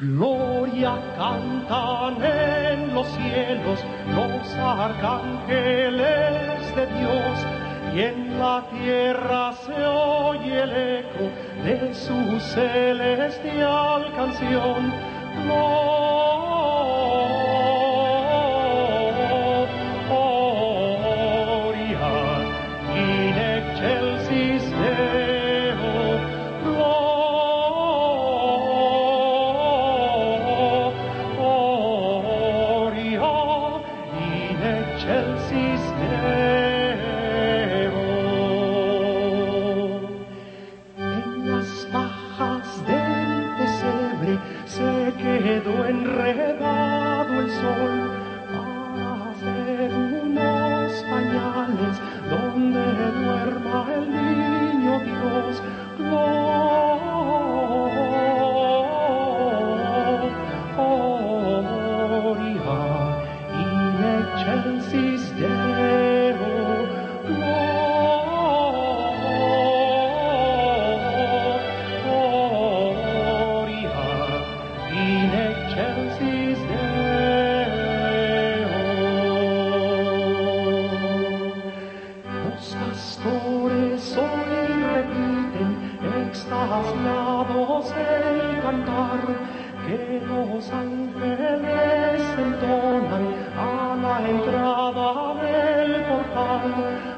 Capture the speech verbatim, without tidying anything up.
Gloria cantan en los cielos los arcángeles de Dios, y en la tierra se oye el eco de su celestial canción. Gloria in excelsis Deo, Gloria in excelsis Deo. En las pajas del pesebre se quedó enredado el sol para hacer unos pañales donde duerma el niño Dios. Gloria in excelsis Deo, Gloria in excelsis Deo. Los pastores hoy repiten extasiados el cantar que los ángeles entonan a la entrada del portal.